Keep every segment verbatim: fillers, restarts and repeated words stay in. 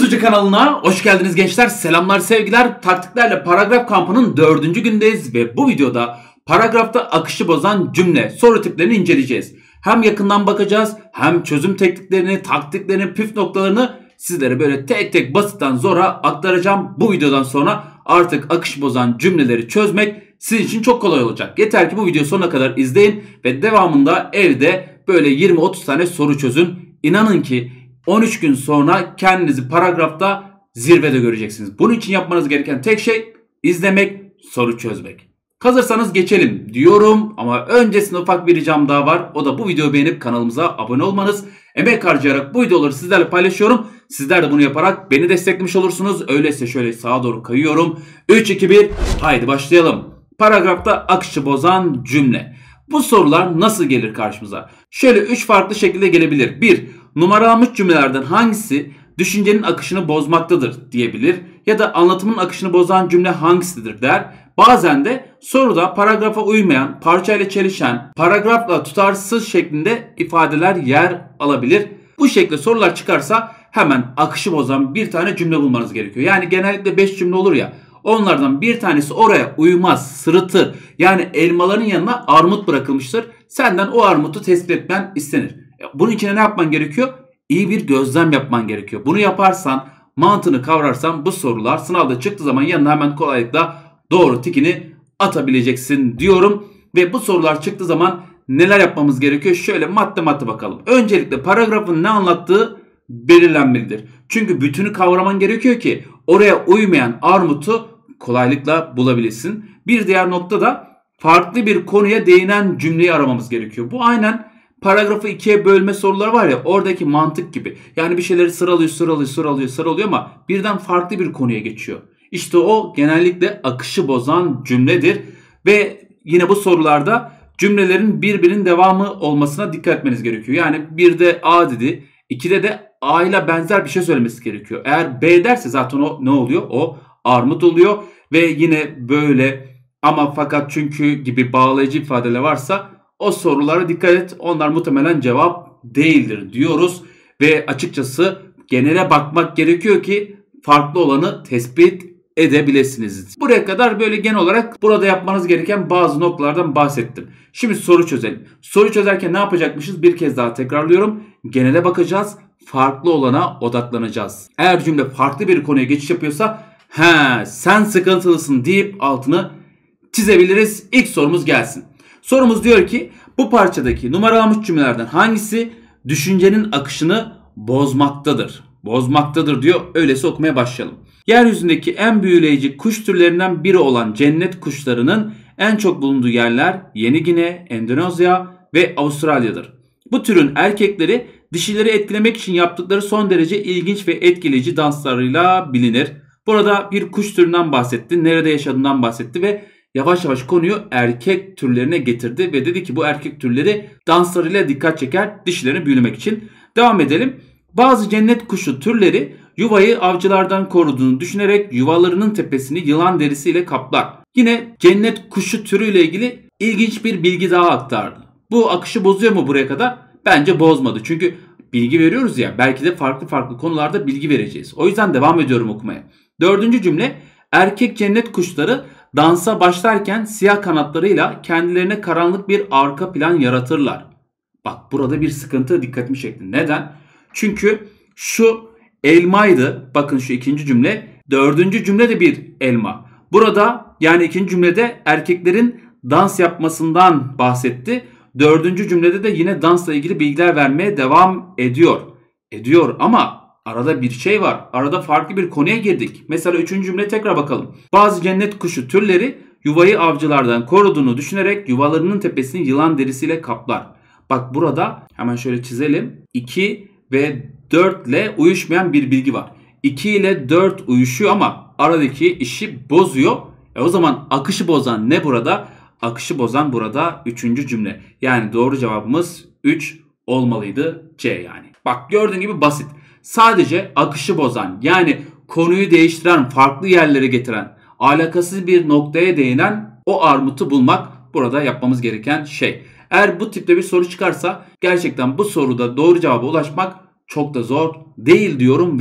Sucu kanalına hoş geldiniz gençler. Selamlar, sevgiler. Taktiklerle paragraf kampının dördüncü gündeyiz ve bu videoda paragrafta akışı bozan cümle soru tiplerini inceleyeceğiz. Hem yakından bakacağız hem çözüm tekniklerini, taktiklerini, püf noktalarını sizlere böyle tek tek basitten zora aktaracağım. Bu videodan sonra artık akış bozan cümleleri çözmek sizin için çok kolay olacak. Yeter ki bu videoyu sonuna kadar izleyin ve devamında evde böyle yirmi otuz tane soru çözün. İnanın ki on üç gün sonra kendinizi paragrafta zirvede göreceksiniz. Bunun için yapmanız gereken tek şey izlemek, soru çözmek. Hazırsanız geçelim diyorum ama öncesinde ufak bir ricam daha var. O da bu videoyu beğenip kanalımıza abone olmanız. Emek harcayarak bu videoları sizlerle paylaşıyorum. Sizler de bunu yaparak beni desteklemiş olursunuz. Öyleyse şöyle sağa doğru kayıyorum. üç, iki, bir haydi başlayalım. Paragrafta akışı bozan cümle. Bu sorular nasıl gelir karşımıza? Şöyle üç farklı şekilde gelebilir. bir Numaralanmış cümlelerden hangisi düşüncenin akışını bozmaktadır diyebilir ya da anlatımın akışını bozan cümle hangisidir der. Bazen de soruda paragrafa uymayan, parçayla çelişen, paragrafla tutarsız şeklinde ifadeler yer alabilir. Bu şekilde sorular çıkarsa hemen akışı bozan bir tane cümle bulmanız gerekiyor. Yani genellikle beş cümle olur ya, onlardan bir tanesi oraya uymaz, sırıtır. Yani elmaların yanına armut bırakılmıştır. Senden o armutu tespit etmen istenir. Bunun için ne yapman gerekiyor? İyi bir gözlem yapman gerekiyor. Bunu yaparsan, mantığını kavrarsan bu sorular sınavda çıktığı zaman yanına hemen kolaylıkla doğru tikini atabileceksin diyorum. Ve bu sorular çıktığı zaman neler yapmamız gerekiyor? Şöyle madde madde bakalım. Öncelikle paragrafın ne anlattığı belirlenmelidir. Çünkü bütünü kavraman gerekiyor ki oraya uymayan armutu kolaylıkla bulabilirsin. Bir diğer nokta da farklı bir konuya değinen cümleyi aramamız gerekiyor. Bu aynen paragrafı ikiye bölme soruları var ya, oradaki mantık gibi. Yani bir şeyleri sıralıyor, sıralıyor, sıralıyor, sıralıyor ama birden farklı bir konuya geçiyor. İşte o genellikle akışı bozan cümledir. Ve yine bu sorularda cümlelerin birbirinin devamı olmasına dikkat etmeniz gerekiyor. Yani bir de A dedi, ikide de A ile benzer bir şey söylemesi gerekiyor. Eğer B derse zaten o ne oluyor? O armut oluyor. Ve yine böyle ama fakat çünkü gibi bağlayıcı ifadeler varsa o sorulara dikkat et. Onlar muhtemelen cevap değildir diyoruz. Ve açıkçası genele bakmak gerekiyor ki farklı olanı tespit edebilirsiniz. Buraya kadar böyle genel olarak burada yapmanız gereken bazı noktalardan bahsettim. Şimdi soru çözelim. Soru çözerken ne yapacakmışız? Bir kez daha tekrarlıyorum. Genele bakacağız. Farklı olana odaklanacağız. Eğer cümle farklı bir konuya geçiş yapıyorsa he sen sıkıntılısın deyip altını çizebiliriz. İlk sorumuz gelsin. Sorumuz diyor ki bu parçadaki numaralanmış cümlelerden hangisi düşüncenin akışını bozmaktadır? Bozmaktadır diyor. Öyleyse okumaya başlayalım. Yeryüzündeki en büyüleyici kuş türlerinden biri olan cennet kuşlarının en çok bulunduğu yerler Yeni Gine, Endonezya ve Avustralya'dır. Bu türün erkekleri dişileri etkilemek için yaptıkları son derece ilginç ve etkileyici danslarıyla bilinir. Burada bir kuş türünden bahsetti, nerede yaşadığından bahsetti ve yavaş yavaş konuyu erkek türlerine getirdi ve dedi ki bu erkek türleri danslarıyla dikkat çeker dişilerini büyülemek için. Devam edelim. Bazı cennet kuşu türleri yuvayı avcılardan koruduğunu düşünerek yuvalarının tepesini yılan derisiyle kaplar. Yine cennet kuşu türüyle ilgili ilginç bir bilgi daha aktardı. Bu akışı bozuyor mu buraya kadar? Bence bozmadı. Çünkü bilgi veriyoruz ya, belki de farklı farklı konularda bilgi vereceğiz. O yüzden devam ediyorum okumaya. Dördüncü cümle, erkek cennet kuşları dansa başlarken siyah kanatlarıyla kendilerine karanlık bir arka plan yaratırlar. Bak burada bir sıkıntı dikkatimi çekti. Neden? Çünkü şu elmaydı. Bakın şu ikinci cümle. Dördüncü cümle de bir elma. Burada yani ikinci cümlede erkeklerin dans yapmasından bahsetti. Dördüncü cümlede de yine dansla ilgili bilgiler vermeye devam ediyor. Ediyor ama arada bir şey var. Arada farklı bir konuya girdik. Mesela üçüncü cümle tekrar bakalım. Bazı cennet kuşu türleri yuvayı avcılardan koruduğunu düşünerek yuvalarının tepesini yılan derisiyle kaplar. Bak burada hemen şöyle çizelim. iki ve dört ile uyuşmayan bir bilgi var. iki ile dört uyuşuyor ama aradaki işi bozuyor. E o zaman akışı bozan ne burada? Akışı bozan burada üçüncü cümle. Yani doğru cevabımız üç olmalıydı. C yani. Bak gördüğün gibi basit. Sadece akışı bozan yani konuyu değiştiren, farklı yerlere getiren, alakasız bir noktaya değinen o armutu bulmak burada yapmamız gereken şey. Eğer bu tipte bir soru çıkarsa gerçekten bu soruda doğru cevaba ulaşmak çok da zor değil diyorum ve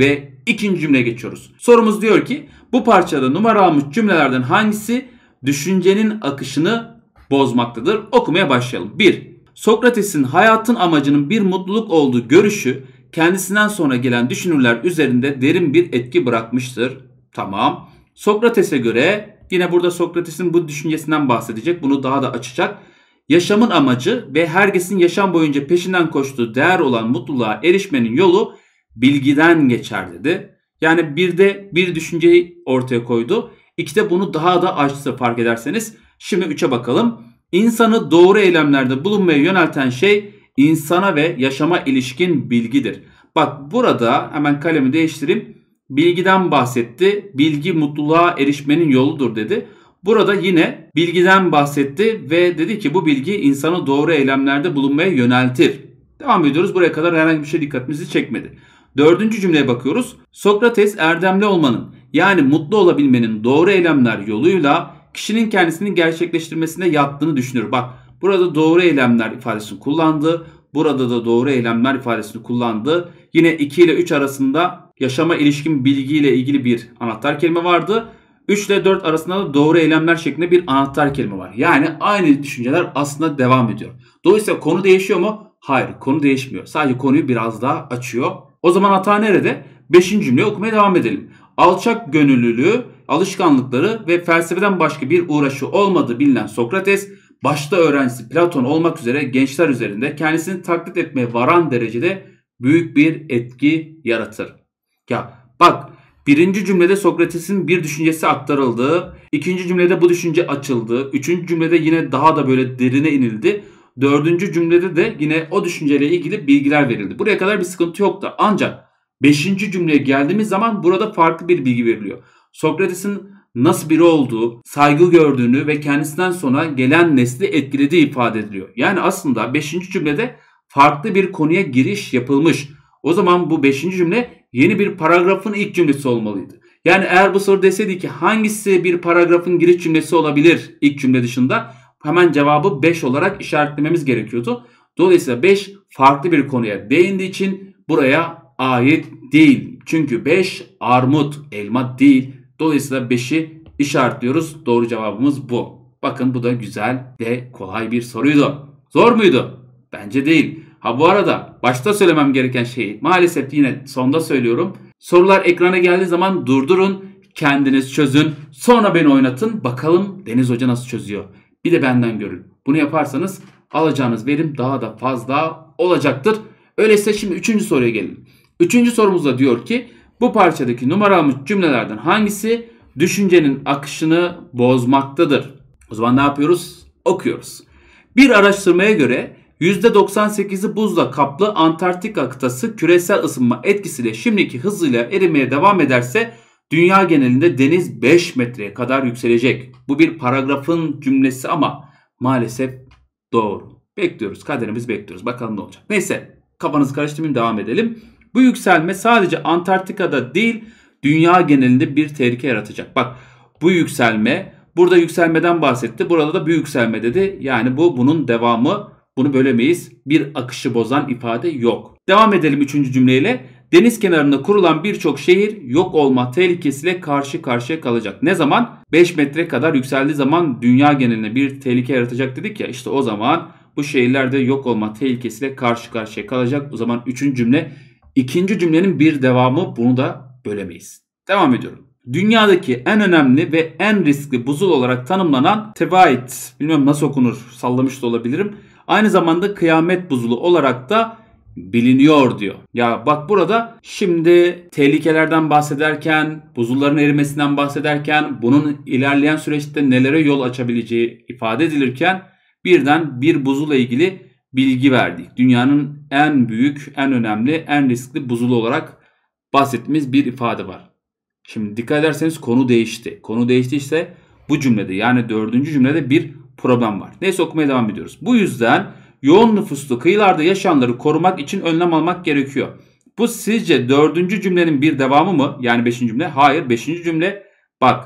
İkinci cümleye geçiyoruz. Sorumuz diyor ki bu parçada numara almış cümlelerden hangisi düşüncenin akışını bozmaktadır? Okumaya başlayalım. bir. Sokrates'in hayatın amacının bir mutluluk olduğu görüşü kendisinden sonra gelen düşünürler üzerinde derin bir etki bırakmıştır. Tamam. Sokrates'e göre, yine burada Sokrates'in bu düşüncesinden bahsedecek, bunu daha da açacak. Yaşamın amacı ve herkesin yaşam boyunca peşinden koştuğu değer olan mutluluğa erişmenin yolu bilgiden geçer dedi. Yani bir de bir düşünceyi ortaya koydu. İkide bunu daha da açtı fark ederseniz. Şimdi üçe bakalım. İnsanı doğru eylemlerde bulunmaya yönelten şey insana ve yaşama ilişkin bilgidir. Bak burada hemen kalemi değiştireyim. Bilgiden bahsetti. Bilgi mutluluğa erişmenin yoludur dedi. Burada yine bilgiden bahsetti ve dedi ki bu bilgi insanı doğru eylemlerde bulunmaya yöneltir. Devam ediyoruz. Buraya kadar herhangi bir şey dikkatimizi çekmedi. Dördüncü cümleye bakıyoruz. Sokrates erdemli olmanın, yani mutlu olabilmenin doğru eylemler yoluyla kişinin kendisini gerçekleştirmesine yattığını düşünür. Bak burada doğru eylemler ifadesini kullandı. Burada da doğru eylemler ifadesini kullandı. Yine iki ile üç arasında yaşama ilişkin bilgiyle ilgili bir anahtar kelime vardı. üç ile dört arasında da doğru eylemler şeklinde bir anahtar kelime var. Yani aynı düşünceler aslında devam ediyor. Dolayısıyla konu değişiyor mu? Hayır, konu değişmiyor. Sadece konuyu biraz daha açıyor. O zaman hata nerede? Beşinci cümleyi okumaya devam edelim. Alçak gönüllülüğü, alışkanlıkları ve felsefeden başka bir uğraşı olmadığı bilinen Sokrates, başta öğrencisi Platon olmak üzere gençler üzerinde kendisini taklit etmeye varan derecede büyük bir etki yaratır. Ya bak, birinci cümlede Sokrates'in bir düşüncesi aktarıldı. İkinci cümlede bu düşünce açıldı. Üçüncü cümlede yine daha da böyle derine inildi. Dördüncü cümlede de yine o düşünceyle ilgili bilgiler verildi. Buraya kadar bir sıkıntı yoktu. Ancak beşinci cümleye geldiğimiz zaman burada farklı bir bilgi veriliyor. Sokrates'in nasıl biri olduğu, saygı gördüğünü ve kendisinden sonra gelen nesli etkilediği ifade ediliyor. Yani aslında beşinci cümlede farklı bir konuya giriş yapılmış. O zaman bu beşinci cümle yeni bir paragrafın ilk cümlesi olmalıydı. Yani eğer bu soru deseydi ki hangisi bir paragrafın giriş cümlesi olabilir ilk cümle dışında, hemen cevabı beş olarak işaretlememiz gerekiyordu. Dolayısıyla beş farklı bir konuya değindiği için buraya ait değil. Çünkü beş armut, elma değil. Dolayısıyla beşi işaretliyoruz. Doğru cevabımız bu. Bakın bu da güzel ve kolay bir soruydu. Zor muydu? Bence değil. Ha bu arada başta söylemem gereken şeyi maalesef yine sonda söylüyorum. Sorular ekrana geldiği zaman durdurun, kendiniz çözün, sonra beni oynatın. Bakalım Deniz Hoca nasıl çözüyor. Bir de benden görün. Bunu yaparsanız alacağınız verim daha da fazla olacaktır. Öyleyse şimdi üçüncü soruya gelelim. Üçüncü sorumuzda diyor ki bu parçadaki numaralanmış cümlelerden hangisi düşüncenin akışını bozmaktadır? O zaman ne yapıyoruz? Okuyoruz. Bir araştırmaya göre yüzde doksan sekizi buzla kaplı Antarktika kıtası küresel ısınma etkisiyle şimdiki hızıyla erimeye devam ederse dünya genelinde deniz beş metreye kadar yükselecek. Bu bir paragrafın cümlesi ama maalesef doğru. Bekliyoruz, kaderimiz bekliyoruz. Bakalım ne olacak. Neyse, kafanızı karıştırmayayım, devam edelim. Bu yükselme sadece Antarktika'da değil, dünya genelinde bir tehlike yaratacak. Bak bu yükselme, burada yükselmeden bahsetti. Burada da büyük yükselme dedi. Yani bu bunun devamı. Bunu bölemeyiz. Bir akışı bozan ifade yok. Devam edelim üçüncü cümleyle. Deniz kenarında kurulan birçok şehir yok olma tehlikesiyle karşı karşıya kalacak. Ne zaman? beş metre kadar yükseldiği zaman dünya genelinde bir tehlike yaratacak dedik ya. İşte o zaman bu şehirler de yok olma tehlikesiyle karşı karşıya kalacak. O zaman üçüncü cümle. İkinci cümlenin bir devamı, bunu da bölemeyiz. Devam ediyorum. Dünyadaki en önemli ve en riskli buzul olarak tanımlanan Tevait, bilmiyorum nasıl okunur, sallamış da olabilirim. Aynı zamanda kıyamet buzulu olarak da biliniyor diyor. Ya bak burada şimdi tehlikelerden bahsederken, buzulların erimesinden bahsederken, bunun ilerleyen süreçte nelere yol açabileceği ifade edilirken birden bir buzula ilgili bilgi verdik. Dünyanın en büyük, en önemli, en riskli buzulu olarak bahsettiğimiz bir ifade var. Şimdi dikkat ederseniz konu değişti. Konu değiştiyse bu cümlede, yani dördüncü cümlede bir problem var. Neyse, okumaya devam ediyoruz. Bu yüzden yoğun nüfuslu kıyılarda yaşayanları korumak için önlem almak gerekiyor. Bu sizce dördüncü cümlenin bir devamı mı? Yani beşinci cümle. Hayır, beşinci cümle bak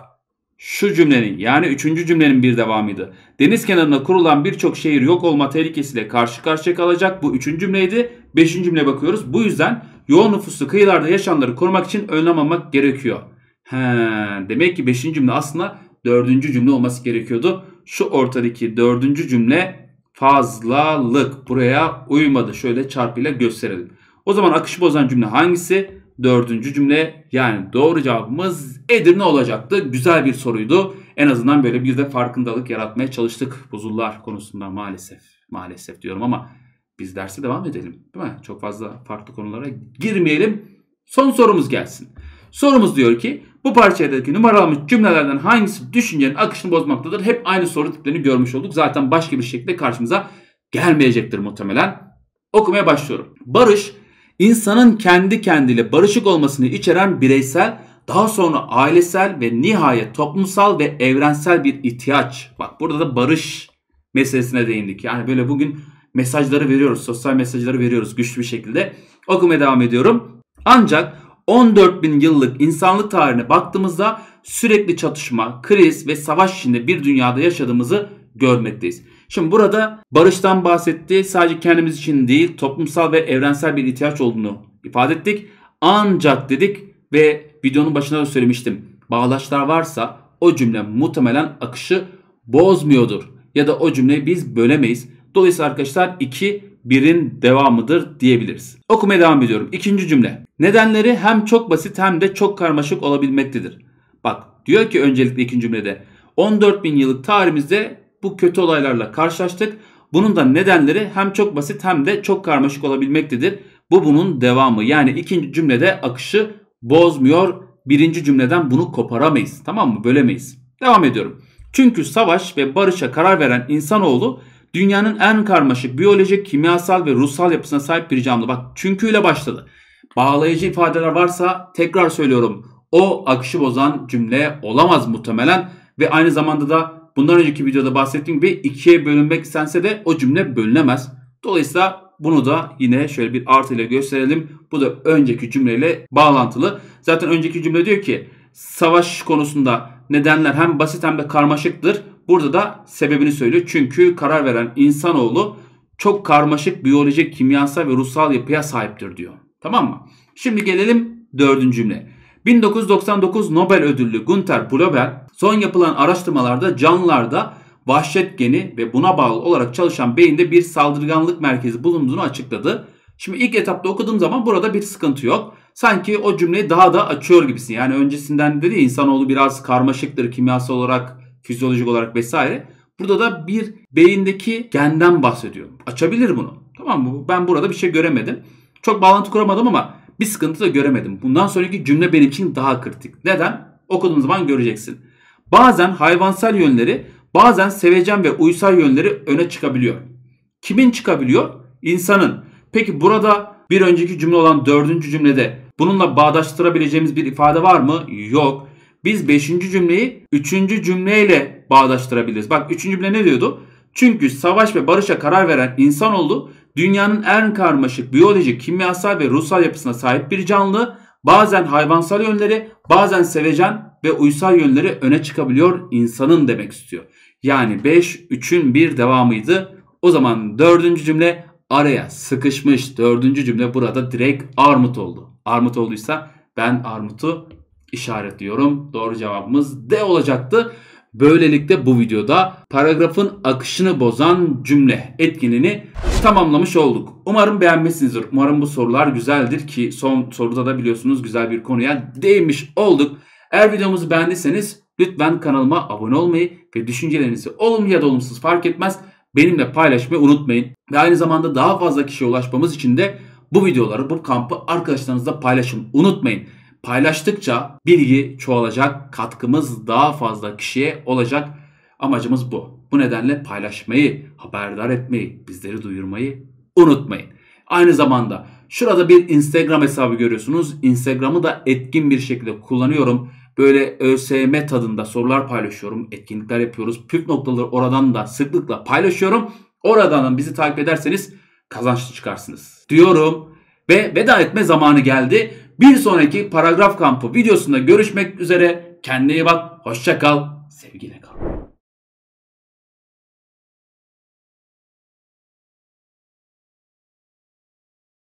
şu cümlenin, yani üçüncü cümlenin bir devamıydı. Deniz kenarına kurulan birçok şehir yok olma tehlikesiyle karşı karşıya kalacak. Bu üçüncü cümleydi. Beşinci cümleye bakıyoruz. Bu yüzden yoğun nüfuslu kıyılarda yaşayanları korumak için önlem almak gerekiyor. He, demek ki beşinci cümle aslında dördüncü cümle olması gerekiyordu. Şu ortadaki dördüncü cümle fazlalık buraya uymadı. Şöyle çarpıyla gösterelim. O zaman akışı bozan cümle hangisi? Dördüncü cümle, yani doğru cevabımız Edirne olacaktı. Güzel bir soruydu. En azından böyle bir de farkındalık yaratmaya çalıştık buzullar konusunda maalesef. Maalesef diyorum ama biz derse devam edelim, değil mi? Çok fazla farklı konulara girmeyelim. Son sorumuz gelsin. Sorumuz diyor ki bu parçadaki numaralanmış cümlelerden hangisi düşüncenin akışını bozmaktadır? Hep aynı soru tiplerini görmüş olduk. Zaten başka bir şekilde karşımıza gelmeyecektir muhtemelen. Okumaya başlıyorum. Barış, insanın kendi kendiyle barışık olmasını içeren bireysel, daha sonra ailesel ve nihayet toplumsal ve evrensel bir ihtiyaç. Bak burada da barış meselesine değindik. Yani böyle bugün mesajları veriyoruz, sosyal mesajları veriyoruz güçlü bir şekilde. Okumaya devam ediyorum. Ancak on dört bin yıllık insanlık tarihine baktığımızda sürekli çatışma, kriz ve savaş içinde bir dünyada yaşadığımızı görmekteyiz. Şimdi burada barıştan bahsetti. Sadece kendimiz için değil, toplumsal ve evrensel bir ihtiyaç olduğunu ifade ettik. Ancak dedik ve videonun başında da söylemiştim. Bağlaçlar varsa o cümle muhtemelen akışı bozmuyordur. Ya da o cümleyi biz bölemeyiz. Dolayısıyla arkadaşlar iki birin devamıdır diyebiliriz. Okumaya devam ediyorum. İkinci cümle. Nedenleri hem çok basit hem de çok karmaşık olabilmektedir. Bak diyor ki öncelikle ikinci cümlede on dört bin yıllık tarihimizde bu kötü olaylarla karşılaştık. Bunun da nedenleri hem çok basit hem de çok karmaşık olabilmektedir. Bu bunun devamı. Yani ikinci cümlede akışı bozmuyor. Birinci cümleden bunu koparamayız. Tamam mı? Bölemeyiz. Devam ediyorum. Çünkü savaş ve barışa karar veren insanoğlu dünyanın en karmaşık biyolojik, kimyasal ve ruhsal yapısına sahip bir canlı. Bak çünküyle başladı. Bağlayıcı ifadeler varsa tekrar söylüyorum. O akışı bozan cümle olamaz muhtemelen. Ve aynı zamanda da bundan önceki videoda bahsettiğim gibi ikiye bölünmek istense de o cümle bölünemez. Dolayısıyla bunu da yine şöyle bir artı ile gösterelim. Bu da önceki cümleyle bağlantılı. Zaten önceki cümle diyor ki savaş konusunda nedenler hem basit hem de karmaşıktır. Burada da sebebini söylüyor. Çünkü karar veren insanoğlu çok karmaşık biyolojik, kimyasal ve ruhsal yapıya sahiptir diyor. Tamam mı? Şimdi gelelim dördüncü cümle. bin dokuz yüz doksan dokuz Nobel ödüllü Günter Blobel son yapılan araştırmalarda canlılarda vahşet geni ve buna bağlı olarak çalışan beyinde bir saldırganlık merkezi bulunduğunu açıkladı. Şimdi ilk etapta okuduğum zaman burada bir sıkıntı yok. Sanki o cümleyi daha da açıyor gibisin. Yani öncesinden dedi ya, insanoğlu biraz karmaşıktır kimyasal olarak, fizyolojik olarak vesaire. Burada da bir beyindeki genden bahsediyor. Açabilir bunu. Tamam mı? Ben burada bir şey göremedim. Çok bağlantı kuramadım ama bir sıkıntı da göremedim. Bundan sonraki cümle benim için daha kritik. Neden? Okuduğum zaman göreceksin. Bazen hayvansal yönleri, bazen sevecen ve uysal yönleri öne çıkabiliyor. Kimin çıkabiliyor? İnsanın. Peki burada bir önceki cümle olan dördüncü cümlede bununla bağdaştırabileceğimiz bir ifade var mı? Yok. Biz beşinci cümleyi üçüncü cümleyle bağdaştırabiliriz. Bak üçüncü cümle ne diyordu? Çünkü savaş ve barışa karar veren insanoğlu dünyanın en karmaşık biyolojik, kimyasal ve ruhsal yapısına sahip bir canlı. Bazen hayvansal yönleri, bazen sevecen ve uysal yönleri öne çıkabiliyor insanın demek istiyor. Yani beş üçün bir devamıydı. O zaman dördüncü cümle araya sıkışmış. Dördüncü cümle burada direkt armut oldu. Armut olduysa ben armutu işaretliyorum. Doğru cevabımız D olacaktı. Böylelikle bu videoda paragrafın akışını bozan cümle etkinliğini tamamlamış olduk. Umarım beğenmişsinizdir. Umarım bu sorular güzeldir ki son soruda da biliyorsunuz güzel bir konuya değinmiş olduk. Eğer videomuzu beğendiyseniz lütfen kanalıma abone olmayı ve düşüncelerinizi olumlu ya da olumsuz fark etmez benimle paylaşmayı unutmayın. Ve aynı zamanda daha fazla kişiye ulaşmamız için de bu videoları, bu kampı arkadaşlarınızla paylaşın. Unutmayın. Paylaştıkça bilgi çoğalacak, katkımız daha fazla kişiye olacak. Amacımız bu. Bu nedenle paylaşmayı, haberdar etmeyi, bizleri duyurmayı unutmayın. Aynı zamanda şurada bir Instagram hesabı görüyorsunuz. Instagram'ı da etkin bir şekilde kullanıyorum. Böyle ÖSYM tadında sorular paylaşıyorum, etkinlikler yapıyoruz. Püf noktaları oradan da sıklıkla paylaşıyorum. Oradan bizi takip ederseniz kazançlı çıkarsınız diyorum. Ve veda etme zamanı geldi. Bir sonraki paragraf kampı videosunda görüşmek üzere. Kendine iyi bak. Hoşça kal. Sevgiyle kal.